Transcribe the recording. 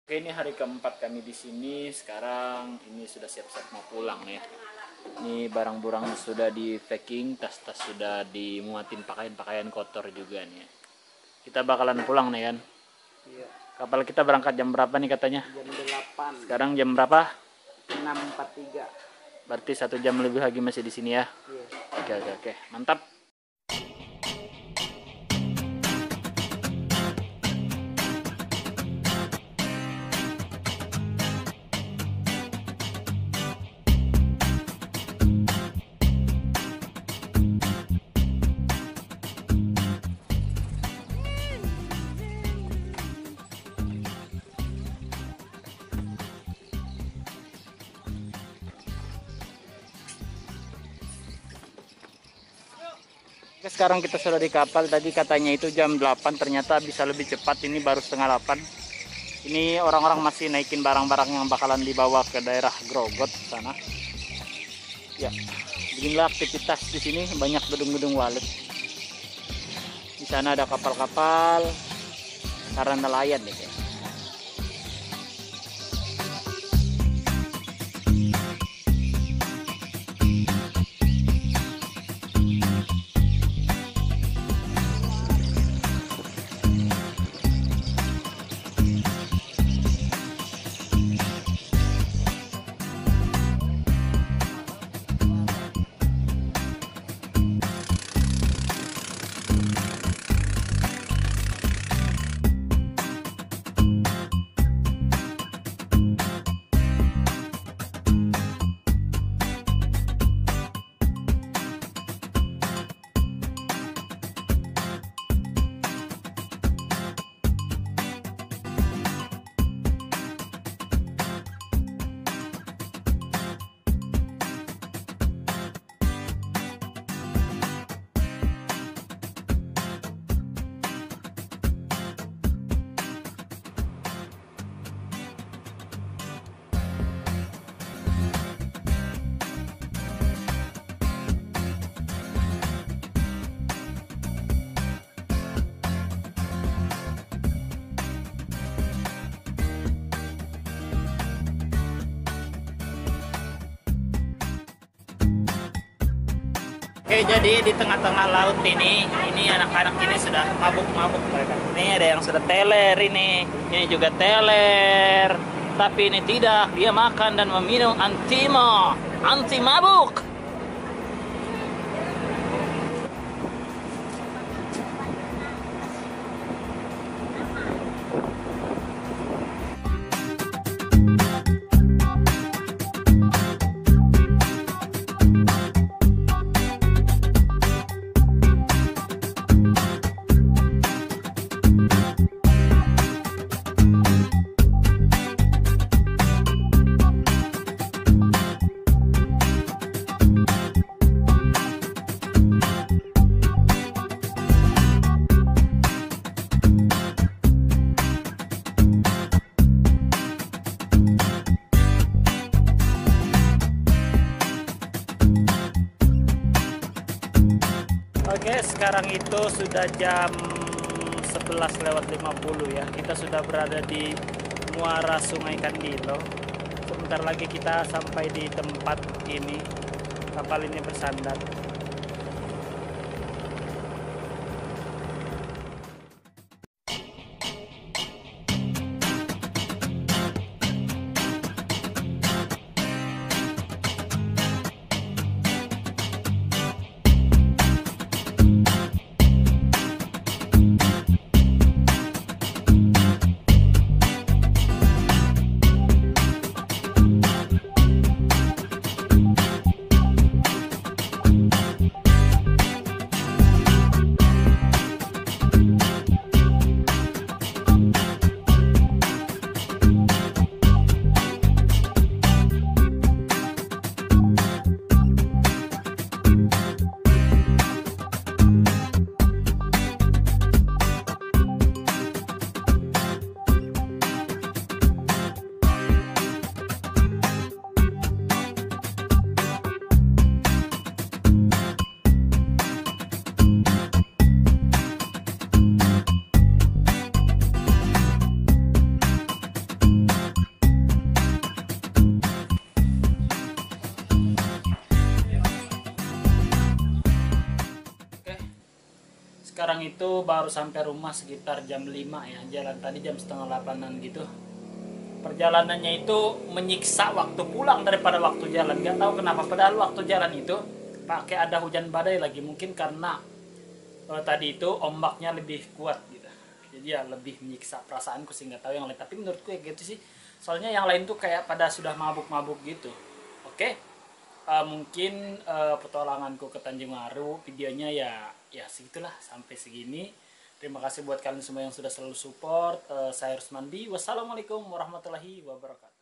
Oke, ini hari keempat kami di sini. Sekarang ini sudah siap-siap mau pulang ya. Ini barang-barang sudah di packing, tas-tas sudah dimuatin, pakaian-pakaian kotor juga nih ya. Kita bakalan pulang nih kan. Iya. Kapal kita berangkat jam berapa nih katanya? Jam 8. Sekarang jam berapa? 6.43. Berarti 1 jam lebih lagi masih di sini ya. Iya. Oke, mantap. Oke, sekarang kita sudah di kapal. Tadi katanya itu jam 8, ternyata bisa lebih cepat. Ini baru setengah 8. Ini orang-orang masih naikin barang-barang yang bakalan dibawa ke daerah Grogot sana. Ya, beginilah aktivitas di sini. Banyak gedung-gedung walet. Di sana ada kapal-kapal karena nelayan nih. Oke, jadi di tengah-tengah laut ini anak-anak ini sudah mabuk-mabuk mereka. Ini ada yang sudah teler ini juga teler. Tapi ini tidak, dia makan dan meminum anti mabuk. Oke, sekarang itu sudah jam 11:50 ya. Kita sudah berada di muara Sungai Kandilo. Sebentar lagi kita sampai di tempat ini. Kapal ini bersandar. itu baru sampai rumah sekitar jam 5 ya. Jalan tadi jam setengah 8-an gitu. Perjalanannya itu menyiksa waktu pulang daripada waktu jalan. Gak tahu kenapa, padahal waktu jalan itu pakai ada hujan badai lagi. Mungkin karena tadi itu ombaknya lebih kuat gitu. Jadi ya lebih menyiksa perasaanku sih, nggak tahu yang lain. Tapi menurutku ya gitu sih. Soalnya yang lain tuh kayak pada sudah mabuk-mabuk gitu. Oke. Mungkin petualanganku ke Tanjung Aru videonya ya segitulah, sampai segini. Terima kasih buat kalian semua yang sudah selalu support. Saya harus mandi. Wassalamualaikum warahmatullahi wabarakatuh.